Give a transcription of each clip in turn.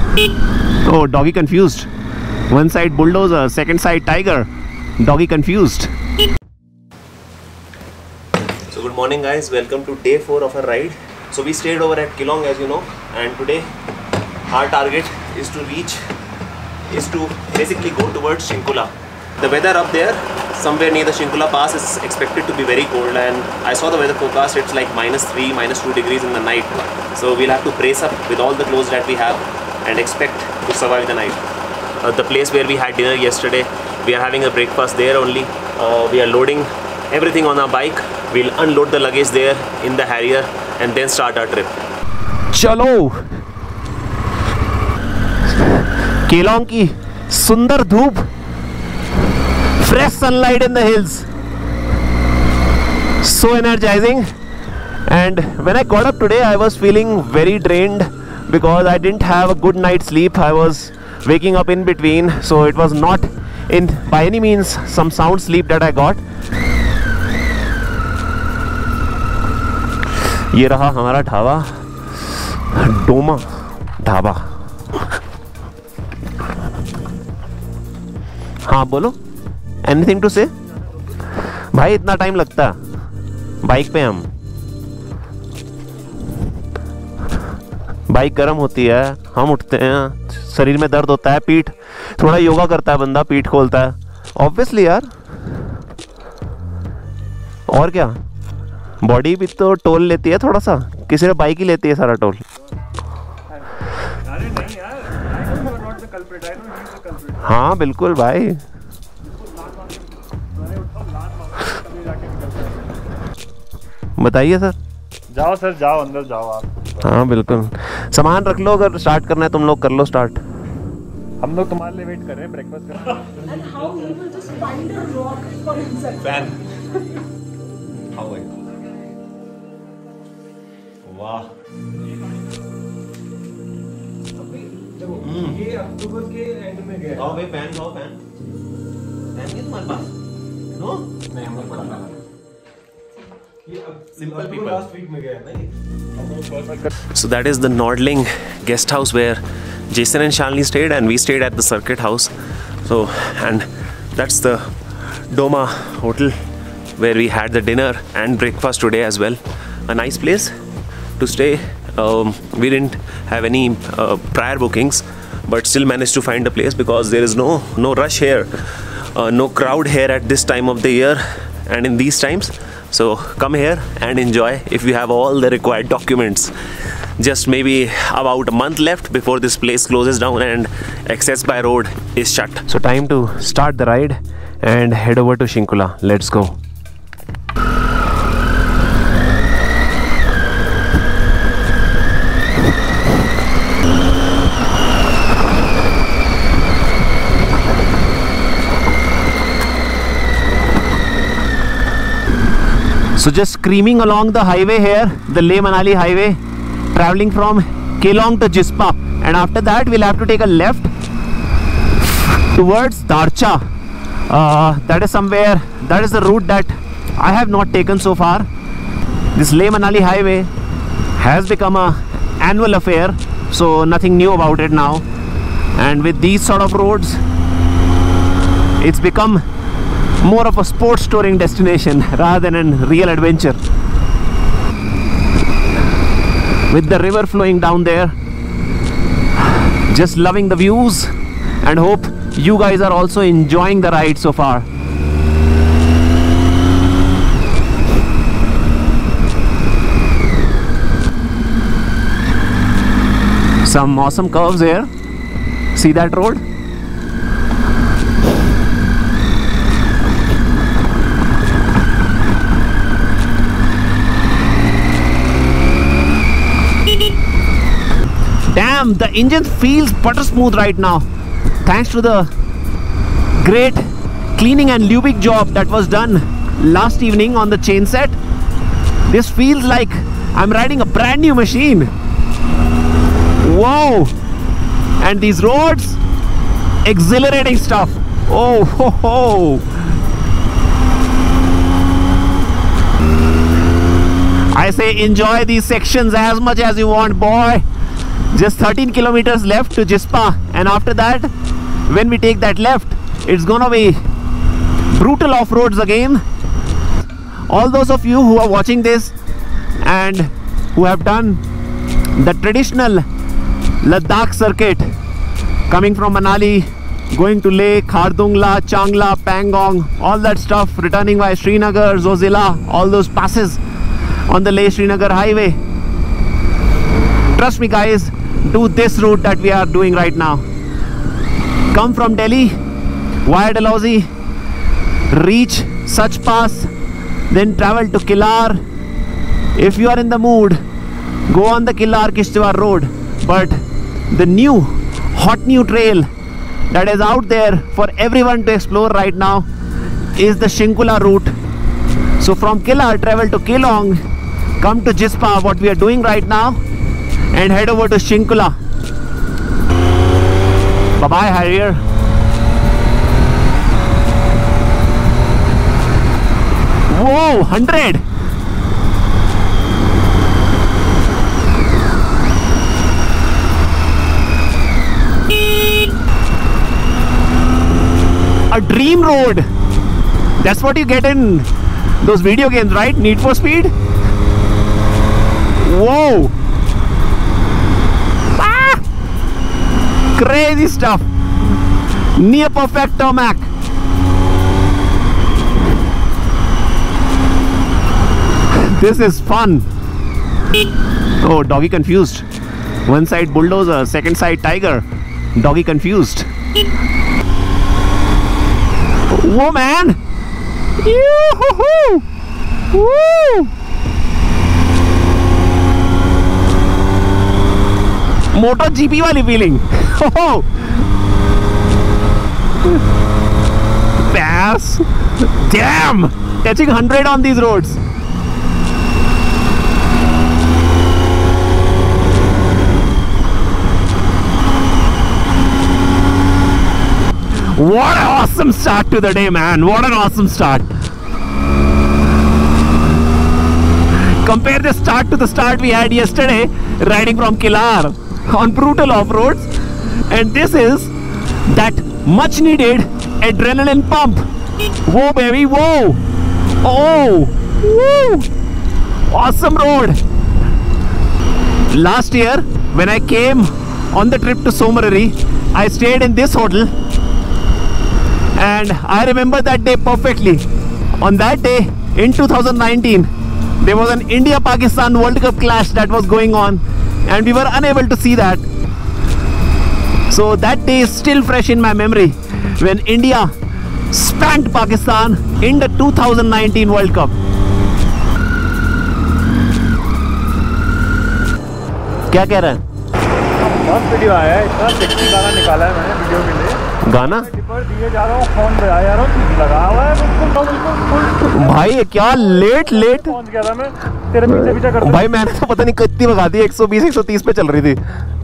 Oh, doggy confused. One side bulldozer, second side tiger. Doggy confused. So good morning guys, welcome to day 4 of our ride. So we stayed over at Keelong as you know, and today our target is to basically go towards Shinkula. The weather up there, somewhere near the Shinkula Pass, is expected to be very cold, and I saw the weather forecast, it's like -3, -2 degrees in the night. So we'll have to brace up with all the clothes that we have and expect to survive the night. The place where we had dinner yesterday, we are having a breakfast there only. We are loading everything on our bike. We'll unload the luggage there in the Harrier and then start our trip. Chalo! Keelong की सुंदर धूप, fresh sunlight in the hills, so energizing. And when I got up today, I was feeling very drained because I didn't have a good night's sleep. I was waking up in between, so it was not by any means some sound sleep that I got. ये रहा हमारा ढाबा, डोमा ढाबा. हाँ बोलो, anything to से? भाई इतना time लगता bike पे? हम बाइक गर्म होती है, हम उठते हैं, शरीर में दर्द होता है, पीठ, थोड़ा योगा करता है बंदा, पीठ खोलता है ऑब्वियसली यार. और क्या, बॉडी भी तो टोल लेती है थोड़ा सा. किसी ने बाइक ही लेती है सारा टोल. हाँ बिल्कुल भाई. बताइए सर. जाओ सर, जाओ अंदर जाओ आप. हाँ बिल्कुल, सामान रख लो, अगर स्टार्ट करना है तुम लोग कर लो स्टार्ट. हम लोग तुम्हारे लिए वेट कर रहे हैं, ब्रेकफास्ट कर रहे हैं. And how he will just find a rock for himself. Fan. How है? वाह. ये अक्टूबर के एंड में गया. आओ भाई, फैन खाओ. फैन नहीं तुम्हारे पास? नो नहीं, हम लोग पढ़ा. Simple people. Last week में गया नहीं. So that is the Nordling guest house where Jason and Shalini stayed, and we stayed at the Circuit House. So, and that's the Doma Hotel where we had the dinner and breakfast today as well. A nice place to stay. We didn't have any prior bookings, but still managed to find a place because there is no rush here, no crowd here at this time of the year and in these times. So come here and enjoy if you have all the required documents. Just maybe about a month left before this place closes down and access by road is shut. So time to start the ride and head over to Shinkula. Let's go. So just screaming along the highway here, the Leh Manali highway, traveling from Keelong to Jispa, and after that we'll have to take a left towards Darcha. That is somewhere, that is the route that I have not taken so far. This Leh Manali highway has become a annual affair, so nothing new about it now. And with these sort of roads, it's become more of a sports touring destination rather than a real adventure. With the river flowing down there, just loving the views, and hope you guys are also enjoying the ride so far. Some awesome curves here. See that road? Damn, the engine feels butter smooth right now, thanks to the great cleaning and lubing job that was done last evening on the chain set. This feels like I'm riding a brand new machine. Whoa! And these roads, exhilarating stuff. Oh ho ho! I say enjoy these sections as much as you want, boy. Just 13 kilometers left to Jispa, and after that, when we take that left, it's gonna be brutal off-roads again. All those of you who are watching this and who have done the traditional Ladakh circuit, coming from Manali, going to Leh, Khardungla, Changla, Pangong, all that stuff, returning by Srinagar, Zojila, all those passes on the Leh-Srinagar highway. Trust me guys, do this route that we are doing right now. Come from Delhi via Dalhousie, reach Sach Pass, then travel to Kilar. If you are in the mood, go on the Kilar-Kishtwar road. But the new, hot new trail that is out there for everyone to explore right now is the Shinkula route. So from Kilar, travel to Keylong, come to Jispa, what we are doing right now, and head over to Shinkula. Bye bye, Harrier. Whoa, 100! A dream road. That's what you get in those video games, right? Need for Speed. Whoa! Ah! Crazy stuff. Near perfect tarmac. This is fun. Oh, doggy confused. One side bulldozer, second side tiger. Doggy confused. Whoa, man! Yoo-hoo-hoo! Woo! MotoGP wali feeling. Oh! Pass! Damn! Touching 100 on these roads. What an awesome start to the day, man. What an awesome start. Compare the start to the start we had yesterday, riding from Kilar on brutal off-roads. And this is that much needed adrenaline pump. Whoa, baby, whoa. Oh, woo. Awesome road. Last year, when I came on the trip to Somarari, I stayed in this hotel. And I remember that day perfectly. On that day, in 2019, there was an India-Pakistan World Cup clash that was going on, and we were unable to see that. So that day is still fresh in my memory, when India spanked Pakistan in the 2019 World Cup. क्या कह रहा है? बहुत video आया है, इतना sexy गाना निकाला है मैंने वीडियो के लिए। गाना टिपर दिए जा रहा हूँ, फोन बजा जा रहा हूँ, लगा हुआ है बिल्कुल। भाई क्या लेट पहुंच गया था मैं, तेरे पीछे पीछे करता। भाई मैंने तो पता नहीं कितनी भगा दी, 120 130 पे चल रही थी।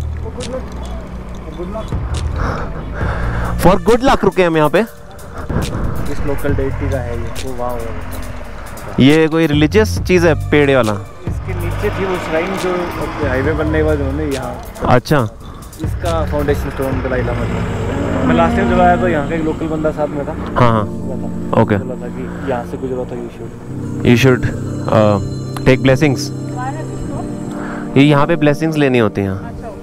फॉर गुड लक रुके हम यहाँ पे। इस लोकल डेटी का है ये, तो वाह। ये कोई रिलीजियस चीज है पेड़ वाला? इसके नीचे थी वो श्राइन जो हाईवे बनने के बाद उन्होंने यहाँ। अच्छा, इसका फाउंडेशन स्टोन डलाइला मतलब। मैं लास्ट टाइम जब आया तो यहाँ का एक लोकल बंदा साथ में था। हाँ, ओके। बोला था कि यहाँ से गुजरा था, यू शुड टेक ब्लेसिंग्स। ये यहाँ पे ब्लेसिंग्स लेनी होती हैं।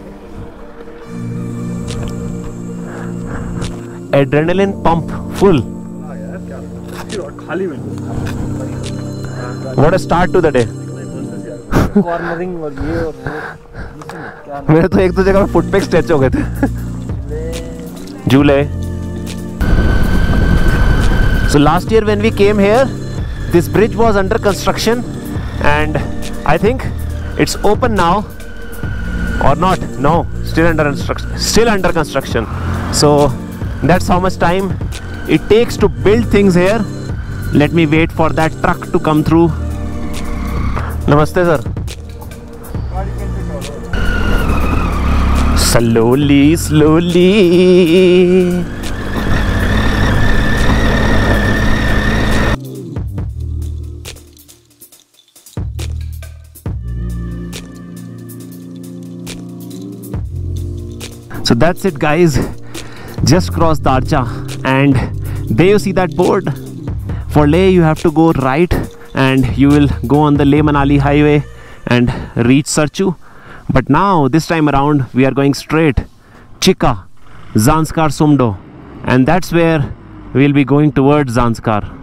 Adrenaline pump full. खाली में what a start to the day. Cornering और ये और मेरे तो एक दो जगह फुट पे स्ट्रेच हो गए थे। झूले। So last year when we came here, this bridge was under construction, and I think it's open now, or not? No, still under construction. Still under construction. So that's how much time it takes to build things here. Let me wait for that truck to come through. Namaste, sir. Slowly, slowly. So that's it, guys. Just cross Darcha, and there you see that board. For Leh, you have to go right, and you will go on the Leh-Manali highway and reach Sarchu. But now, this time around, we are going straight Chika, Zanskar Sumdo, and that's where we'll be going towards Zanskar.